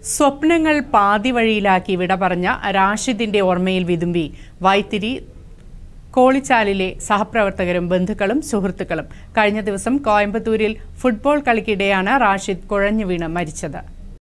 സ്വപ്നങ്ങൾ പാതി വഴിയിലാക്കി വിട പറഞ്ഞ റാഷിദിന്റെ ഓർമ്മയിൽ വിതുമ്പി വൈത്തിരി കോളിച്ചാലിലെ സഹപ്രവർത്തകരും ബന്ധുക്കളും സുഹൃത്തുക്കളും. കഴിഞ്ഞ ദിവസം കോയമ്പത്തൂരിൽ ഫുട്ബോൾ കളിക്കിടെയാണ് റാഷിദ് കുഴഞ്ഞു വീണ് മരിച്ചത്.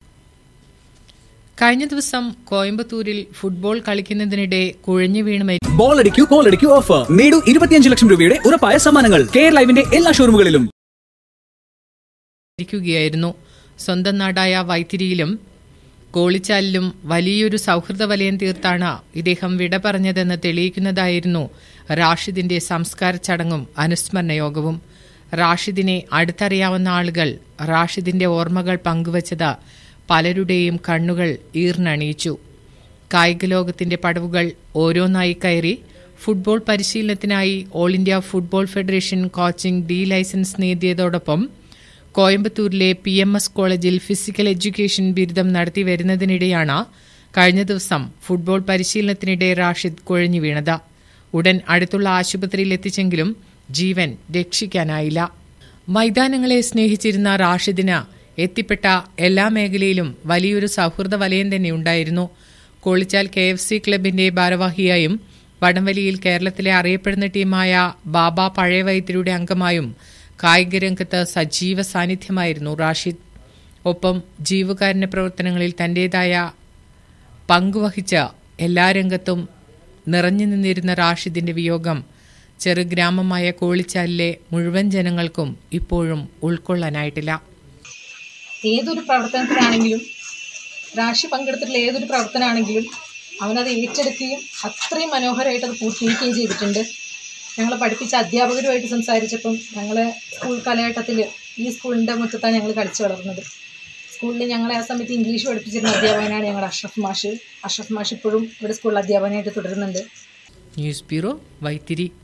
കഴിഞ്ഞ ദിവസം കോയമ്പത്തൂരിൽ ഫുട്ബോൾ കളിക്കുന്നതിനിടെ കുഴഞ്ഞു വീണ് ബോളടിക്കൂ ഓഫർ നേടൂ 25 ലക്ഷം രൂപയുടെ ഉറപ്പായ സമ്മാനങ്ങൾ. കെയർ ലൈവിന്റെ എല്ലാ ഷോറൂമുകളിലും ിക്കുകയായിരുന്നു. സ്വന്തം നാടായ വൈത്തിരിയിലും കോളിച്ചാലിലും വലിയൊരു സൗഹൃദ വലയം തീർത്താണ് ഇദ്ദേഹം വിട പറഞ്ഞതെന്ന് തെളിയിക്കുന്നതായിരുന്നു റാഷിദിന്റെ സംസ്കാര ചടങ്ങും അനുസ്മരണ യോഗവും. റാഷിദിനെ അടുത്തറിയാവുന്ന ആളുകൾ റാഷിദിന്റെ ഓർമ്മകൾ പങ്കുവച്ചത് പലരുടെയും കണ്ണുകൾ ഈർന്നണിയിച്ചു. കായിക ലോകത്തിന്റെ പടവുകൾ ഓരോന്നായി കയറി ഫുട്ബോൾ പരിശീലനത്തിനായി all India football federation coaching D licence നേടിയതോടൊപ്പം കോയമ്പത്തൂരിലെ PMS കോളേജിൽ ഫിസിക്കൽ എഡ്യൂക്കേഷൻ ബിരുദം നടത്തി വരുന്നതിനിടെയാണ് കഴിഞ്ഞ ദിവസം ഫുട്ബോൾ പരിശീലനത്തിനിടെ റാഷിദ് കുഴഞ്ഞു വീണത്. ഉടൻ അടുത്തുള്ള ആശുപത്രിയിൽ എത്തിച്ചെങ്കിലും ജീവൻ രക്ഷിക്കാനായില്ല. മൈതാനങ്ങളെ സ്നേഹിച്ചിരുന്ന റാഷിദിന് എത്തിപ്പെട്ട എല്ലാ മേഖലയിലും വലിയൊരു സൗഹൃദ വലയം തന്നെ ഉണ്ടായിരുന്നു. കോളിച്ചാൽ KFC ക്ലബിന്റെ ഭാരവാഹിയായും വടംവലിയിൽ കേരളത്തിലെ അറിയപ്പെടുന്ന ടീമായ ബാബ പഴയ വൈത്തിരിയുടെ അംഗമായും കായിക രംഗത്ത് സജീവ സാന്നിധ്യമായിരുന്നു റാഷിദ്. ഒപ്പം ജീവകാരുണ്യ പ്രവർത്തനങ്ങളിൽ തന്റേതായ പങ്കുവഹിച്ച് എല്ലാ രംഗത്തും നിറഞ്ഞു നിന്നിരുന്ന റാഷിദിന്റെ വിയോഗം ചെറുഗ്രാമമായ കോളിച്ചാലിലെ മുഴുവൻ ജനങ്ങൾക്കും ഇപ്പോഴും ഉൾക്കൊള്ളാനായിട്ടില്ല. ഏതൊരു പ്രവർത്തനത്തിലാണെങ്കിലും റാഷി പങ്കെടുത്തിട്ടുള്ള ഏതൊരു പ്രവർത്തനമാണെങ്കിലും അവനത് ഏറ്റെടുക്കുകയും അത്രയും മനോഹരമായിട്ട് അത് പൂർത്തീകരിക്കുകയും ചെയ്തിട്ടുണ്ട്. ഞങ്ങൾ പഠിപ്പിച്ച അധ്യാപകരുമായിട്ട് സംസാരിച്ചപ്പം ഞങ്ങൾ സ്കൂൾ കാലഘട്ടത്തിൽ ഈ സ്കൂളിൻ്റെ മുറ്റത്താണ് ഞങ്ങൾ കളിച്ചു വളർന്നത്. സ്കൂളിൽ ഞങ്ങളെ ആ സമയത്ത് ഇംഗ്ലീഷ് പഠിപ്പിച്ചിരുന്ന അധ്യാപകനാണ് ഞങ്ങളുടെ അഷ്റഫ് മാഷ്. ഇപ്പോഴും ഇവിടെ സ്കൂളിൽ അധ്യാപകനായിട്ട് തുടരുന്നുണ്ട്. News bureau, Vythiri.